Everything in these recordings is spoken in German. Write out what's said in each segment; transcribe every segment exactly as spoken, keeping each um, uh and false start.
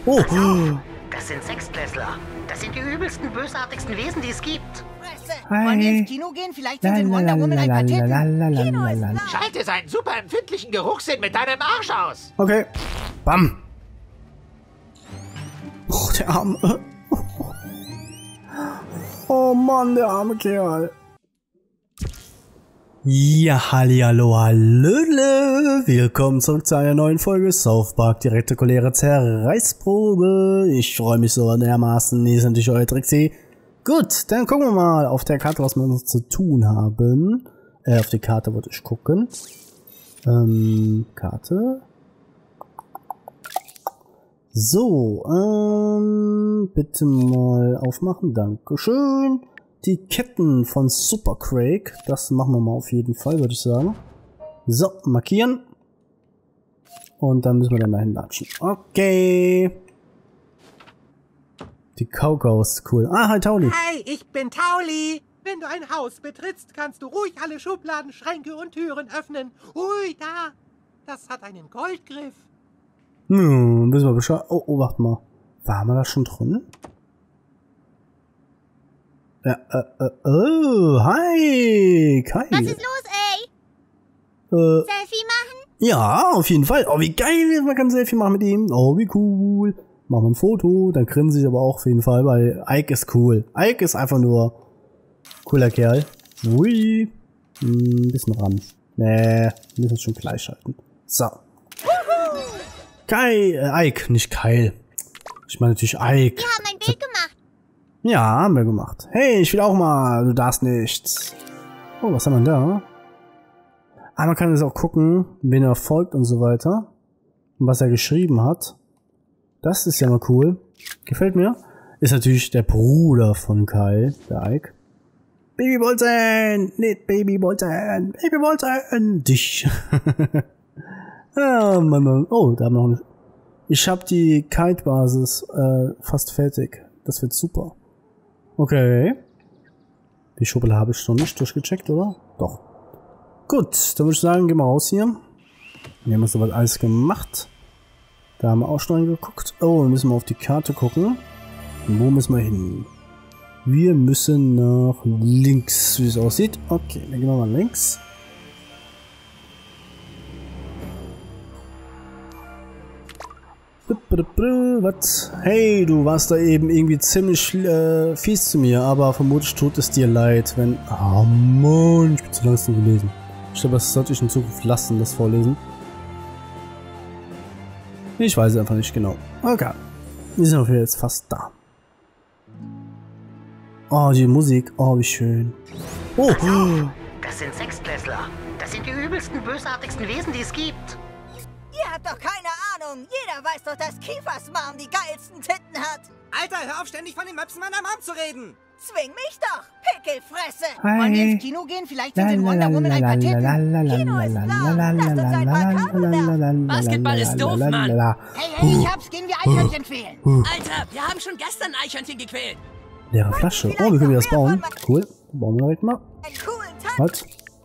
Oh. Das sind Sechstklässler. Das sind die übelsten, bösartigsten Wesen, die es gibt. Hi. Wollen wir ins Kino gehen? Vielleicht sind in Wonder Woman ein paar Titten. Schalte seinen super empfindlichen Geruchssinn mit deinem Arsch aus. Okay. Bam. Oh, der arme. Oh Mann, der arme Kerl. Ja, hallihallo, hallöle. Willkommen zurück zu einer neuen Folge South Park, die rektakuläre Zerreißprobe. Ich freue mich so dermaßen. Hier sind natürlich euer Trixie. Gut, dann gucken wir mal auf der Karte, was wir noch zu tun haben. Äh, auf die Karte wollte ich gucken. Ähm, Karte. So, ähm, bitte mal aufmachen. Dankeschön. Die Ketten von Super Craig. Das machen wir mal auf jeden Fall, würde ich sagen. So, markieren. Und dann müssen wir dann dahin latschen. Okay. Die Kaukau ist cool. Ah, hi Tauli. Hi, ich bin Tauli. Wenn du ein Haus betrittst, kannst du ruhig alle Schubladen, Schränke und Türen öffnen. Ui, da. Das hat einen Goldgriff. Hm, wissen wir Bescheid. Oh, oh, warte mal. Waren wir da schon drin? Ja, äh, äh, oh, hi, Kai. Was ist los, ey? Äh, Selfie machen? Ja, auf jeden Fall. Oh, wie geil, man kann ein Selfie machen mit ihm. Oh, wie cool. Machen wir ein Foto, dann grinse ich aber auch auf jeden Fall, weil Ike ist cool. Ike ist einfach nur cooler Kerl. Ui. Hm, bisschen ran. Nee, wir müssen es schon gleich halten. So. Kai, äh, Ike, nicht Kyle. Ich meine natürlich Ike. Wir haben ein Bild gemacht. Ja, haben wir gemacht. Hey, ich will auch mal. Du darfst nichts. Oh, was haben wir da? Ah, man kann jetzt auch gucken, wen er folgt und so weiter. Und was er geschrieben hat. Das ist ja mal cool. Gefällt mir. Ist natürlich der Bruder von Kyle, der Ike. Baby Bolton! Nicht Baby Bolton! Baby Bolton! Dich! Ah, Mann, Mann. Oh, da haben wir noch eine. Ich habe die Kite-Basis äh, fast fertig. Das wird super. Okay. Die Schublade habe ich noch nicht durchgecheckt, oder? Doch. Gut, dann würde ich sagen, gehen wir raus hier. Wir haben soweit alles gemacht. Da haben wir auch schon reingeguckt. Oh, dann müssen wir auf die Karte gucken. Und wo müssen wir hin? Wir müssen nach links, wie es aussieht. Okay, dann gehen wir mal links. Was? Hey, du warst da eben irgendwie ziemlich äh, fies zu mir, aber vermutlich tut es dir leid, wenn... Oh Mann, ich bin zu langsam gelesen. Ich glaube, das sollte ich in Zukunft lassen, das Vorlesen. Ich weiß einfach nicht genau. Okay. Wir sind auf jeden Fall jetzt fast da. Oh, die Musik. Oh, wie schön. Oh. Das sind Sechstklässler. Das sind die übelsten, bösartigsten Wesen, die es gibt. Ihr habt doch keine Ahnung. Jeder weiß doch, dass Kiefers Mom die geilsten Titten hat. Alter, hör auf, ständig von den Möpsen meiner Mom zu reden. Zwing mich doch, Pickelfresse. Hi. Wollen wir ins Kino gehen? Vielleicht sind in Wonder Woman ein paar Titten. Kino ist blau. Lasst uns ein paar Kabel werfen. Basketball ist doof, Mann. Hey, hey, ich hab's. Gehen wir Eichhörnchen quälen. Alter, wir haben schon gestern Eichhörnchen gequält. Leere Flasche. Oh, wir können das bauen. Cool. Bauen wir direkt mal. Einen coolen Tank. Was?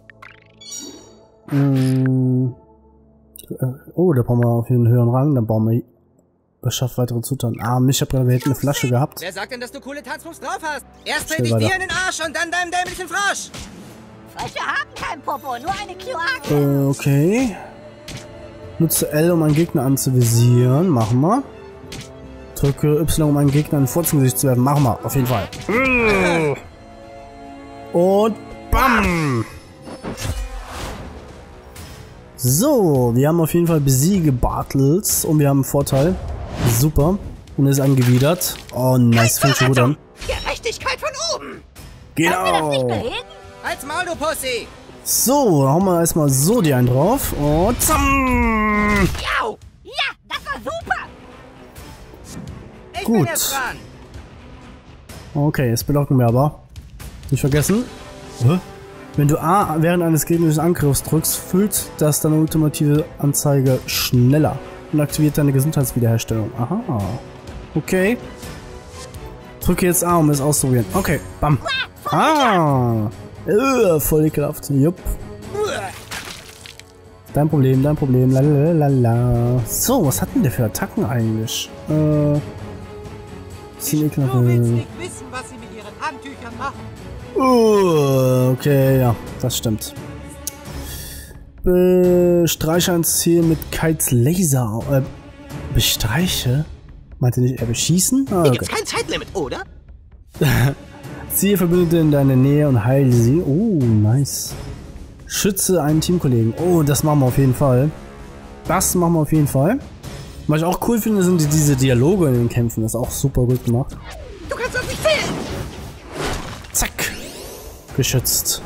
Mm. Oh, da brauchen wir auf jeden höheren Rang. Dann bauen wir... Beschafft weitere Zutaten. Ah, mich hab gerade, wir hätten eine Flasche gehabt. Wer sagt denn, dass du coole Tanzmoves drauf hast? Erst trete ich dir in den Arsch und dann deinem dämlichen Frosch. Frösche haben kein Popo, nur eine Kloake. Äh, okay. Nutze L, um einen Gegner anzuvisieren. Machen wir. Drücke Y, um einen Gegner in Furz ins Gesicht zu werfen. Machen wir, auf jeden Fall. Und BAM! So, wir haben auf jeden Fall besiege Bartels und wir haben einen Vorteil. Super. Und ist angewidert. Oh, nice. Fängt schon gut an. Gerechtigkeit von oben. Genau. Halt's Maul, du Pussy. So, dann hauen wir erstmal so die einen drauf. Und zamm. Jau. Ja, das war super. Ich Gut. bin jetzt dran. Okay, jetzt belocken wir aber. Nicht vergessen. Hä? Wenn du A während eines gegnerischen Angriffs drückst, füllt das deine ultimative Anzeige schneller und aktiviert deine Gesundheitswiederherstellung. Aha. Okay. Drücke jetzt A, um es auszuprobieren. Okay, bam. Ah. Äh, voll ekelhaft. Jupp. Dein Problem, dein Problem. Lalalala. So, was hat denn der für Attacken eigentlich? Äh. Du willst nicht wissen, was sie mit ihren Handtüchern machen. Uh, okay, ja, das stimmt. Bestreiche ein Ziel mit Kites Laser. Äh, bestreiche? Meinte nicht eher beschießen? Ah, Hier okay. gibt's kein Zeitlimit, oder? Ziehe Verbündete in deine Nähe und heile sie. Oh, nice. Schütze einen Teamkollegen. Oh, das machen wir auf jeden Fall. Das machen wir auf jeden Fall. Was ich auch cool finde, sind die, diese Dialoge in den Kämpfen. Das ist auch super gut gemacht. Du kannst auf mich zählen! Zack. Geschützt.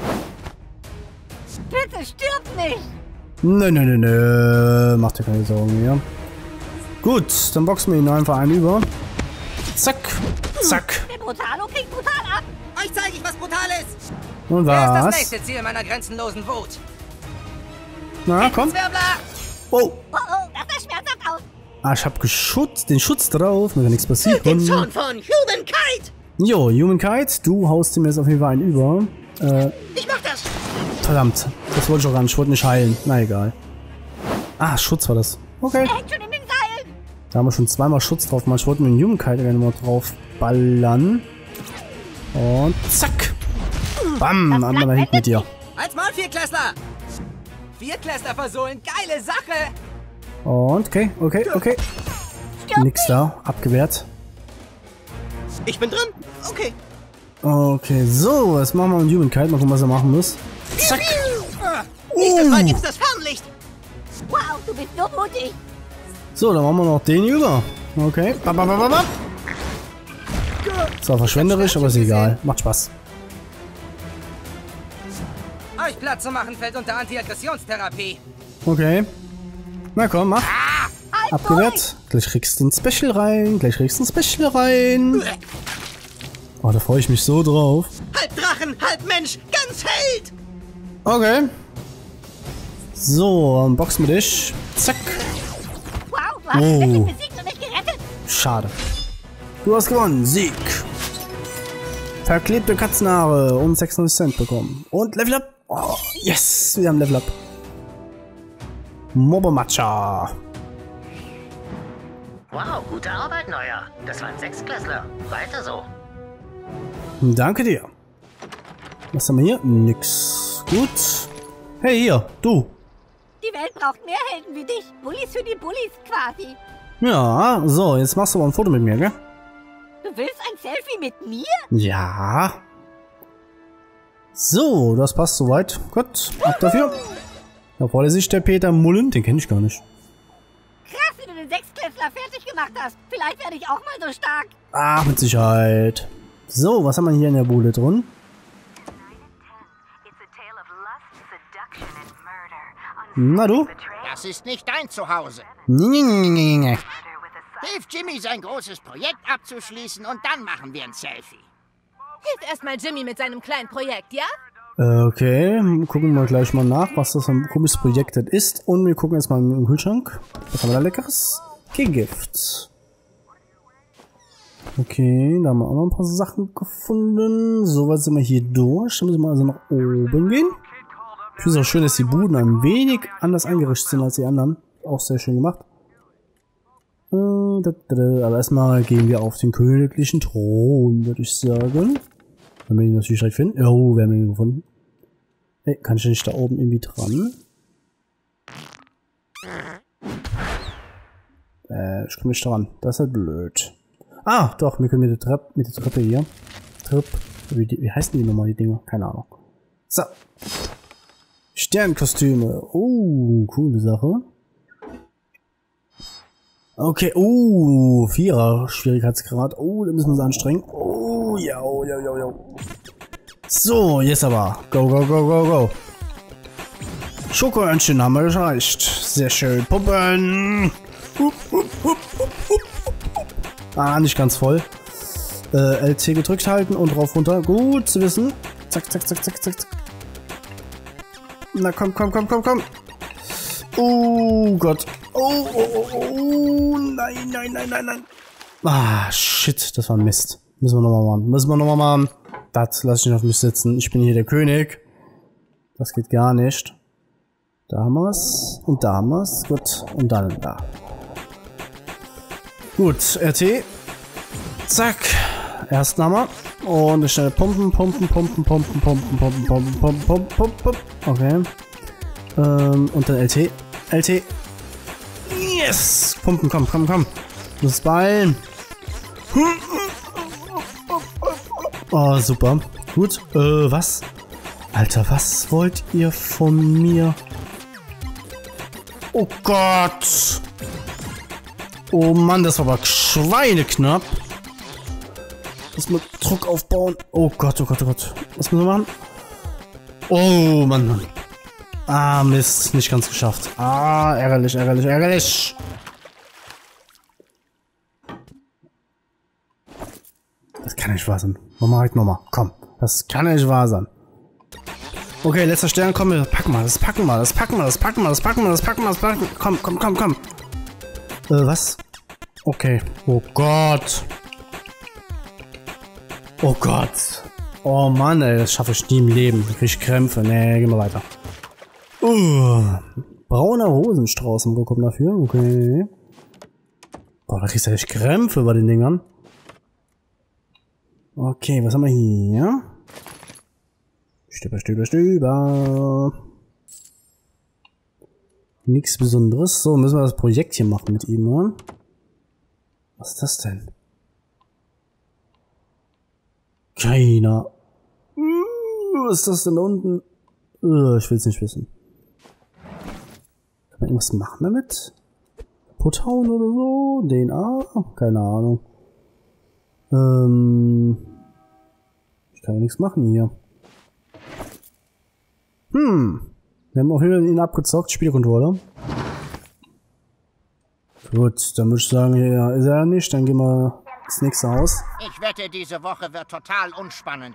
Bitte stirb nicht! Nö, nö, nö, nö. Macht dir keine Sorgen mehr. Gut, dann boxen wir ihn einfach einen über. Zack. Zack. Der Brutalo kriegt brutal ab! Euch zeige ich, was brutal ist! Und Wer ist das was? nächste Ziel meiner grenzenlosen Wut? Na, komm. Zwirbler! Oh. Oh oh, das sah schmerzhaft aus! Ah, ich hab Geschutz, den Schutz drauf. Mir kann nichts passieren. Den Zorn von Humankind! Jo, Humankind, du haust ihm jetzt auf jeden Fall einen über. Äh, Ich mach das! verdammt. Das wollte ich auch gar nicht. Ich wollte nicht heilen. Na egal. Ah, Schutz war das. Okay. Er hängt schon in den Seilen! Da haben wir schon zweimal Schutz drauf gemacht. Ich wollte mit dem Humankind gerne mal drauf ballern. Und zack. Bam. Einmal da hinten mit dir. Als Maul, Viertklässler! Viertklässler versohlen, geile Sache! Und, okay, okay, okay. Nix da. Abgewehrt. Ich bin drin? Okay. Okay, so. Was machen wir mit dem Humankind? Mal gucken, was er machen muss. Zack. Nächstes Mal Uh. gibt's das Fernlicht! Wow, du bist so mutig! So, dann machen wir noch den über. Okay. Bam, bam, bam, bam, bam. Zwar verschwenderisch, aber ist egal. Macht Spaß. Euch Platz zu machen fällt unter Antiaggressionstherapie. Okay. Na komm, mach. Halt Abgewehrt. Gleich kriegst du ein Special rein. Gleich kriegst du ein Special rein. Oh, da freue ich mich so drauf. Halb Drachen, halb Mensch, ganz Held! Okay. So, dann boxen wir dich. Zack. Wow, du hast Oh. mich wirklich besiegt und mich gerettet! Schade. Du hast gewonnen. Sieg. Verklebte Katzenhaare und sechsundneunzig Cent bekommen. Und Level Up. Oh, yes, wir haben Level Up. Mobomatcha. Wow, gute Arbeit, Neuer. Das waren Sechsklässler. Weiter so. Danke dir. Was haben wir hier? Nix. Gut. Hey, hier, du. Die Welt braucht mehr Helden wie dich. Bullies für die Bullies quasi. Ja, so, jetzt machst du mal ein Foto mit mir, gell? Du willst ein Selfie mit mir? Ja. So, das passt soweit. Gut, ab dafür. Da vorne sich der Peter Mullen, den kenne ich gar nicht. Krass, wie du den Sechsklässler fertig gemacht hast. Vielleicht werde ich auch mal so stark. Ach, mit Sicherheit. So, was haben wir hier in der Bude drin? Na du? Das ist nicht dein Zuhause. Nee, nee, nee, nee, nee. Hilf Jimmy, sein großes Projekt abzuschließen und dann machen wir ein Selfie. Hilf erstmal Jimmy mit seinem kleinen Projekt, ja? Okay, gucken wir gleich mal nach, was das für ein komisches Projekt das ist. Und wir gucken jetzt mal im Kühlschrank. Was haben wir da Leckeres? Gegift. Okay, da haben wir auch noch ein paar Sachen gefunden. So weit sind wir hier durch. Dann müssen wir also nach oben gehen. Ich finde es auch schön, dass die Buden ein wenig anders eingerichtet sind als die anderen. Auch sehr schön gemacht. Aber erstmal gehen wir auf den königlichen Thron, würde ich sagen. Wenn wir ihn natürlich direkt finden. Oh, wir haben ihn gefunden. Hey, kann ich nicht da oben irgendwie dran? Äh, ich komme nicht dran. Das ist halt blöd. Ah, doch, wir können mit der Treppe, mit der Treppe hier. Treppe. Wie, wie heißen die nochmal, die Dinger? Keine Ahnung. So. Sternkostüme. Oh, coole Sache. Okay, oh, Vierer Schwierigkeitsgrad. Oh, da müssen wir uns anstrengen. Oh, ja, oh, ja, ja, ja. So, jetzt aber. Go, go, go, go, go. Schokohörnchen haben wir erreicht. Sehr schön. Puppen. Hup, hup, hup, hup, hup, hup. Ah, nicht ganz voll. Äh, L T gedrückt halten und drauf runter. Gut zu wissen. Zack, zack, zack, zack, zack, zack. Na komm, komm, komm, komm, komm. Oh Gott. Oh, oh, oh, oh, nein, nein, nein, nein, nein. Ah, shit, das war ein Mist. Müssen wir nochmal machen. Müssen wir nochmal machen. Das lasse ich nicht auf mich sitzen. Ich bin hier der König. Das geht gar nicht. Da haben wir's. Und da haben wir's. Gut. Und dann da. Gut. R T. Zack. Ersten Hammer. Und eine schnelle Pumpen, Pumpen, Pumpen, Pumpen, Pumpen, Pumpen, Pumpen, Pumpen, Pumpen, Pumpen, Pumpen. Okay. Ähm, und dann L T. L T. Yes! Pumpen, komm, komm, komm. Muss ballen. Oh, super. Gut. Äh, was? Alter, was wollt ihr von mir? Oh Gott! Oh Mann, das war aber schweineknapp. Muss mal Druck aufbauen. Oh Gott, oh Gott, oh Gott. Was müssen wir machen? Oh Mann, Mann. Ah, Mist. Nicht ganz geschafft. Ah, ärgerlich, ärgerlich, ärgerlich. Das kann nicht wahr sein. Nochmal, halt nochmal. Komm. Das kann nicht wahr sein. Okay, letzter Stern. Komm, wir packen mal. Das packen wir. Das packen wir. Das packen wir. Das packen wir. Das packen wir. Das packen wir. Komm, komm, komm, komm. Äh, was? Okay. Oh Gott. Oh Gott. Oh Mann, ey. Das schaffe ich nie im Leben. Da krieg ich Krämpfe. Nee, gehen wir weiter. Uh, brauner Rosenstrauß. Wo kommt dafür? Okay. Boah, da kriegst du echt Krämpfe bei den Dingern. Okay, was haben wir hier? Stöber, Stöber, Stöber. Nichts Besonderes. So, müssen wir das Projekt hier machen mit ihm, oder? Was ist das denn? Keiner. Was ist das denn da unten? Ich will es nicht wissen. Kann man irgendwas machen damit? Puthauen oder so? D N A? Keine Ahnung. Ähm. Ich kann ja nichts machen hier. Hm. Wir haben auch wieder ihn abgezockt. Spielcontroller. Gut, dann würde ich sagen, ja, ist er nicht. Dann gehen wir ins nächste Haus. Ich wette, diese Woche wird total unspannend.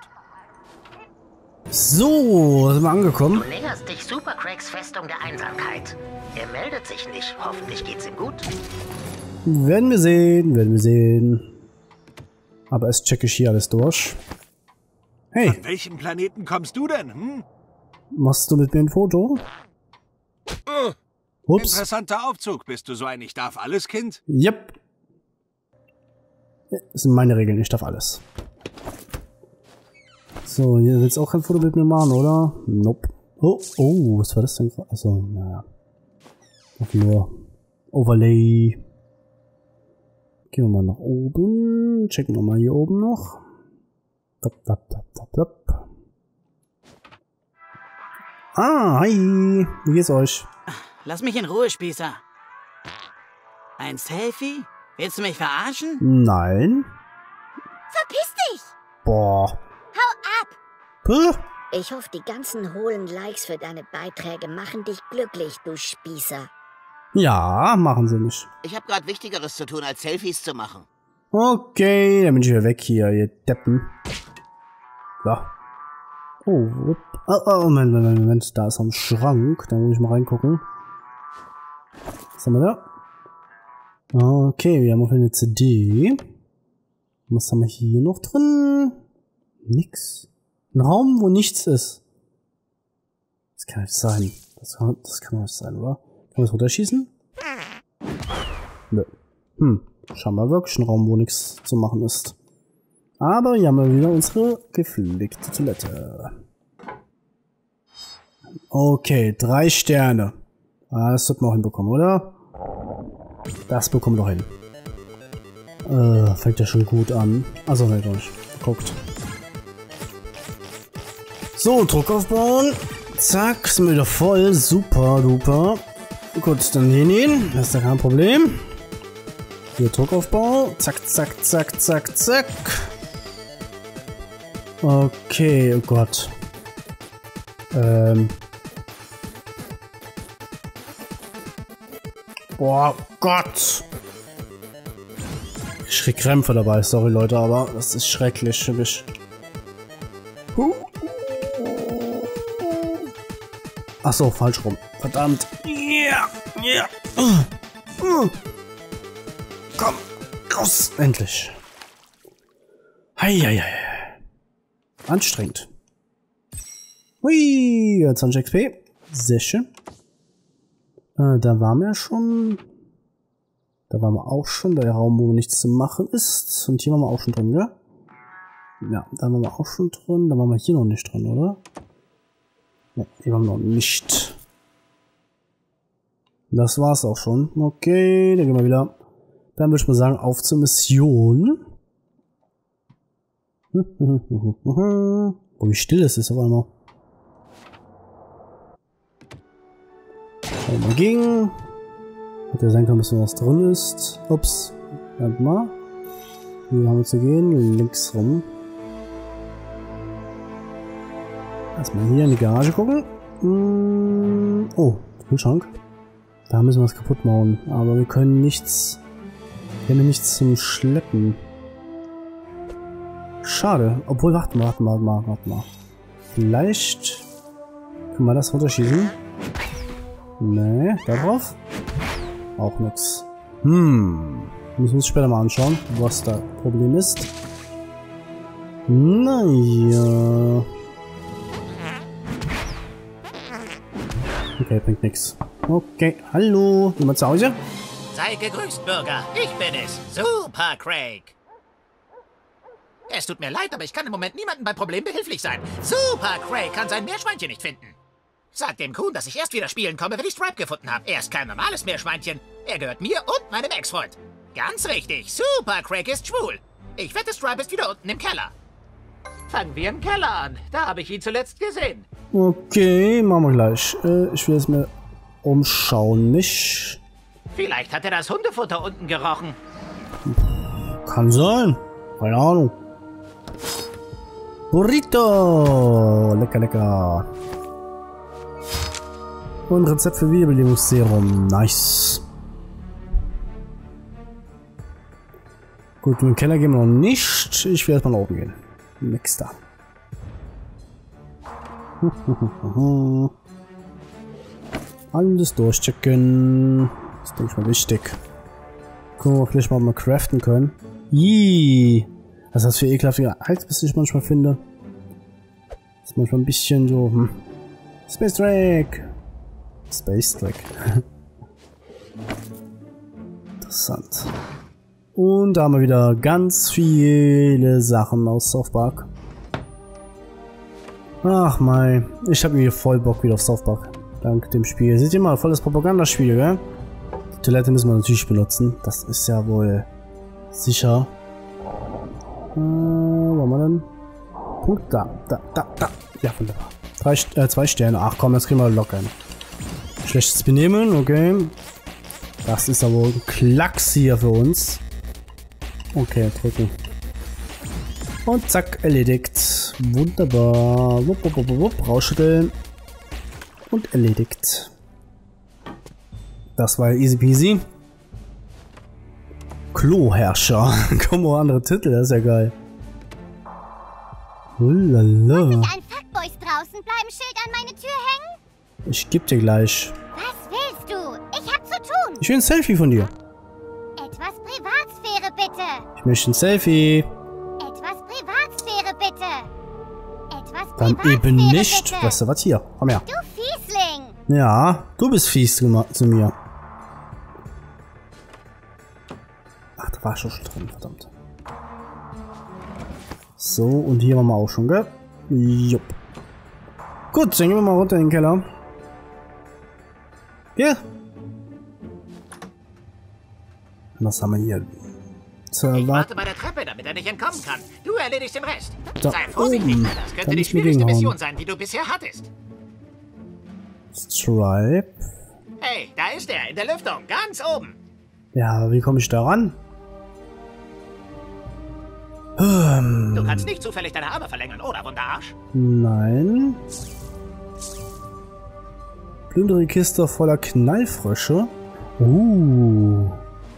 So, sind wir angekommen. Du näherst dich Supercracks Festung der Einsamkeit. Er meldet sich nicht. Hoffentlich geht's ihm gut. Werden wir sehen, werden wir sehen. Aber erst checke ich hier alles durch. Hey. Von welchem Planeten kommst du denn, hm? Machst du mit mir ein Foto? Uh, Ups. Interessanter Aufzug. Bist du so ein Ich-darf-alles-Kind? Yep. Das sind meine Regeln, ich darf alles. So, hier willst du auch kein Foto mit mir machen, oder? Nope. Oh, oh, was war das denn? Achso, naja. Einfach nur Overlay. Gehen wir mal nach oben. Checken wir mal hier oben noch. Dop, dop, dop, dop, dop. Ah, hi. Wie geht's euch? Lass mich in Ruhe, Spießer. Ein Selfie? Willst du mich verarschen? Nein. Verpiss dich! Boah. Hau ab! Puh. Ich hoffe, die ganzen hohlen Likes für deine Beiträge machen dich glücklich, du Spießer. Ja, machen sie nicht. Ich habe gerade Wichtigeres zu tun, als Selfies zu machen. Okay, dann bin ich wieder weg hier, ihr Deppen. So. Oh, oh, oh, Moment, Moment, Moment, da ist ein Schrank, da muss ich mal reingucken. Was haben wir da? Okay, wir haben auf eine C D. Was haben wir hier noch drin? Nix. Ein Raum, wo nichts ist. Das kann nicht sein. Das kann, das kann nicht sein, oder? Kann man das runterschießen? Nö. Hm. Scheinbar wirklich ein Raum, wo nichts zu machen ist. Aber hier haben wir wieder unsere gepflegte Toilette. Okay, drei Sterne. Ah, das wird man auch hinbekommen, oder? Das bekommen wir doch hin. Äh, fängt ja schon gut an. Also, halt euch. Guckt. So, Druck aufbauen. Zack, sind wir wieder voll. Super, duper. Gut, dann hier hin. Das ist ja kein Problem. Hier Druckaufbau. Zack, zack, zack, zack, zack. Okay, oh Gott. Ähm. Boah, Gott. Ich krieg Krämpfe dabei, sorry Leute, aber das ist schrecklich für mich. Ach so, falsch rum. Verdammt. Ja, ja. Komm, raus. Endlich. Heieiei. Anstrengend. Hui, zwanzig X P. Sehr schön. Äh, da waren wir schon. Da waren wir auch schon. Der Raum, wo nichts zu machen ist. Und hier waren wir auch schon drin, ja? Ja, da waren wir auch schon drin. Da waren wir hier noch nicht drin, oder? Ja, hier waren wir noch nicht. Das war's auch schon. Okay, dann gehen wir wieder. Dann würde ich mal sagen, auf zur Mission. Oh, wie still es ist auf einmal. Schauen wir mal gegen. Hätte ja sein können, dass noch was drin ist. Ups. Warte mal. Hier haben wir zu gehen. Links rum. Erstmal hier in die Garage gucken. Mm, oh, Kühlschrank. Da müssen wir was kaputt machen. Aber wir können nichts. Wir haben nichts zum Schleppen. Schade. Obwohl, warte mal, warte mal, warte mal, warte mal. Vielleicht können wir das runterschießen. Nee, da drauf? Auch nix. Hm. Müssen wir uns später mal anschauen, was da Problem ist. Naja. Okay, bringt nix. Okay, hallo. Jemand zu Hause? Sei gegrüßt, Bürger. Ich bin es. Super Craig. Es tut mir leid, aber ich kann im Moment niemandem beim Problem behilflich sein. Super Craig kann sein Meerschweinchen nicht finden. Sag dem Kuhn, dass ich erst wieder spielen komme, wenn ich Stripe gefunden habe. Er ist kein normales Meerschweinchen. Er gehört mir und meinem Ex-Freund. Ganz richtig. Super Craig ist schwul. Ich wette, Stripe ist wieder unten im Keller. Fangen wir im Keller an. Da habe ich ihn zuletzt gesehen. Okay, machen wir gleich. Äh, ich will jetzt mal umschauen mich. Vielleicht hat er das Hundefutter unten gerochen. Kann sein. Keine Ahnung. Burrito. Lecker, lecker. Und Rezept für Wiederbelebungsserum. Nice. Gut, in den Keller gehen wir noch nicht. Ich will erstmal nach oben gehen. Nächster. Alles durchchecken. Das ist, denke ich mal, wichtig. Gucken, ob wir vielleicht mal, mal craften können. Ih. Was ist das für ekelhaftige Eis, was ich manchmal finde? Das ist manchmal ein bisschen so. Hm. Space Drake. Space Drake. Interessant. Und da haben wir wieder ganz viele Sachen aus South Park. Ach mein, ich habe mir voll Bock wieder auf South Park. Dank dem Spiel. Seht ihr mal, volles Propagandaspiel, gell? Die Toilette müssen wir natürlich benutzen. Das ist ja wohl sicher. Äh, wo haben wir denn? Punkt da, da, da, da. Ja, wunderbar. Drei, äh, zwei Sterne. Ach komm, das kriegen wir locker hin. Schlechtes Benehmen, okay. Das ist aber ein Klacks hier für uns. Okay, drücken. Und zack, erledigt. Wunderbar. Wupp, wupp, wupp, wupp, rausschütteln. Und erledigt. Das war easy peasy. Kloherrscher. Komm, oh, andere Titel, das ist ja geil. Ulala. Muss ich an Fuckboys draußen bleiben Schild an meine Tür hängen? Ich geb dir gleich. Was willst du? Ich hab zu tun. Ich will ein Selfie von dir. Etwas Privatsphäre, bitte. Ich möchte ein Selfie. Etwas Privatsphäre, bitte. Etwas Dann Privatsphäre, eben nicht. bitte. Weißt du was? Hier, komm her. Du Fiesling. Ja, du bist fies zu, zu mir. Ach, da war schon schon drin, verdammt. So, und hier waren wir auch schon, gell? Jupp. Gut, dann gehen wir mal runter in den Keller. Ja. Was haben wir hier? Zur Ich Wa- warte bei der Treppe, damit er nicht entkommen kann. Du erledigst den Rest. Da Sei vorsichtig, oben. das könnte Kann die ich mir schwierigste gegenhauen. Mission sein, die du bisher hattest. Stripe. Hey, da ist er, in der Lüftung, ganz oben. Ja, wie komme ich da ran? Ähm, Du kannst nicht zufällig deine Arme verlängern, oder, Wunderarsch? nein. Plündere Kiste voller Knallfrösche. Uh.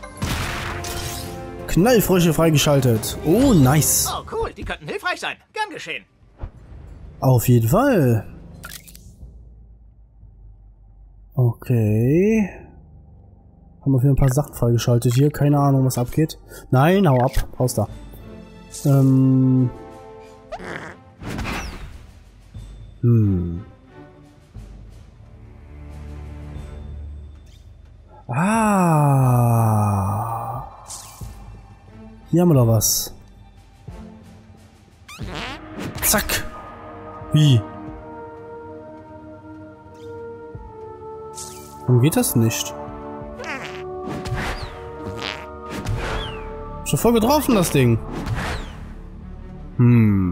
Knallfrösche freigeschaltet. Oh, nice. Oh, cool, die könnten hilfreich sein. Gern geschehen. Auf jeden Fall. Okay. Haben wir für ein paar Sachen freigeschaltet hier. Keine Ahnung, was abgeht. Nein, hau ab. Raus da. Ähm. Hm. Ah. Hier haben wir doch was. Zack. Wie? Warum geht das nicht? Schon voll getroffen, das Ding. Hm.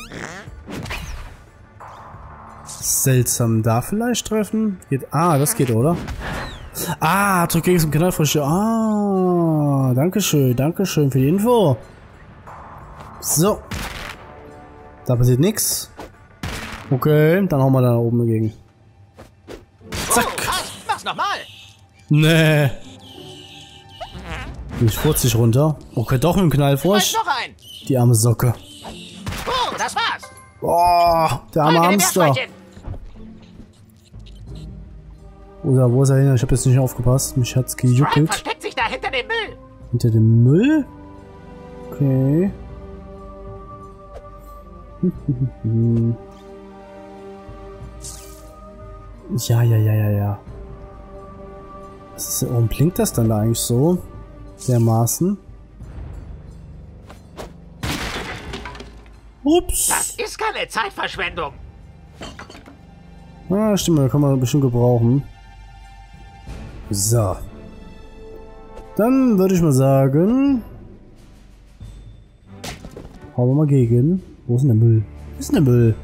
Seltsam. Da vielleicht treffen? Geht. Ah, das geht, oder? Ah, drück gegen zum Knallfrische. Ah, dankeschön, dankeschön für die Info. So. Da passiert nichts. Okay, dann hauen wir da oben dagegen. Zack. Oh, mach's nochmal. Nee. Ich furze dich runter. Okay, doch mit dem Knallfrosch. Noch ein. Die arme Socke. Oh, das war's. Boah, der arme Folge dem Hamster. Meerschweinchen. Oder wo ist er hin? Ich habe jetzt nicht aufgepasst. Mich hat's Stripe gejuckelt. versteckt sich da hinter dem Müll. Hinter dem Müll? Okay. Ja, ja, ja, ja, ja. Was ist, warum blinkt das dann da eigentlich so? Dermaßen. Ups. Das ist keine Zeitverschwendung. Ah, stimmt, da kann man bestimmt gebrauchen. So. Dann würde ich mal sagen... Hauen wir mal gegen. Wo ist denn der Müll? Wo ist denn der Müll?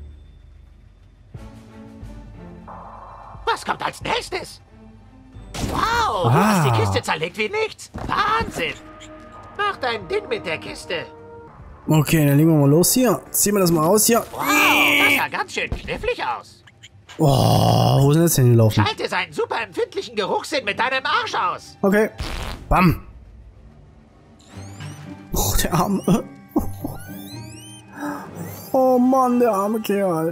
Was kommt als nächstes? Wow, du Ah. hast die Kiste zerlegt wie nichts. Wahnsinn. Mach dein Ding mit der Kiste. Okay, dann legen wir mal los hier. Ziehen wir das mal aus hier. Wow, das sah ganz schön knifflig aus. Oh, wo sind jetzt hingelaufen? Schalte seinen super empfindlichen Geruchssinn mit deinem Arsch aus. Okay. Bam. Oh, der arme. Oh Mann, der arme Kerl.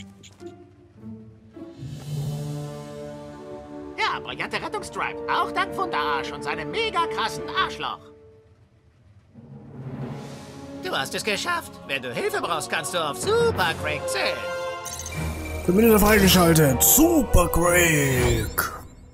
Ja, brillante Rettungsstripe. Auch dank Wunderarsch und seinem mega krassen Arschloch. Du hast es geschafft. Wenn du Hilfe brauchst, kannst du auf Super Craig zählen. Verbindung freigeschaltet. Super Craig.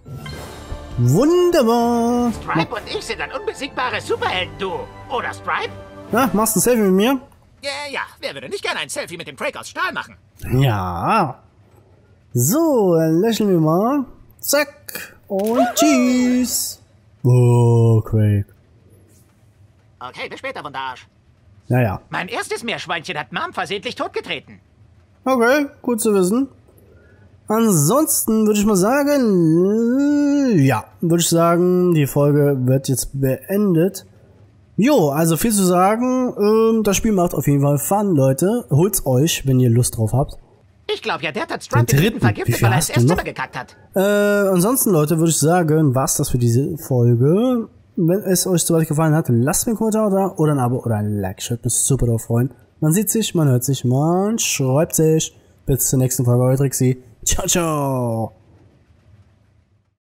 Wunderbar. Stripe und ich sind ein unbesiegbares Superhelden-Duo. Oder, Stripe? Na, machst du ein Selfie mit mir? Ja, ja. Wer würde nicht gerne ein Selfie mit dem Craig aus Stahl machen? Ja. So, dann lächeln wir mal. Zack. Und tschüss. Oh, Craig. Okay, bis später, Wunderarsch. Naja. Mein erstes Meerschweinchen hat Mom versehentlich totgetreten. Okay, gut zu wissen. Ansonsten würde ich mal sagen, ja, würde ich sagen, die Folge wird jetzt beendet. Jo, also viel zu sagen, ähm, das Spiel macht auf jeden Fall Fun, Leute. Holt's euch, wenn ihr Lust drauf habt. Ich glaube ja, der hat Stripe Den den dritten. dritten vergiftet, Wie viel weil er hast ins du noch? Esszimmer gekackt hat. Äh, ansonsten, Leute, würde ich sagen, war's das für diese Folge. Wenn es euch soweit gefallen hat, lasst mir einen Kommentar da oder ein Abo oder ein Like. Ich würde mich super drauf freuen. Man sieht sich, man hört sich, man schreibt sich. Bis zur nächsten Folge, euer Trixi. Ciao, ciao.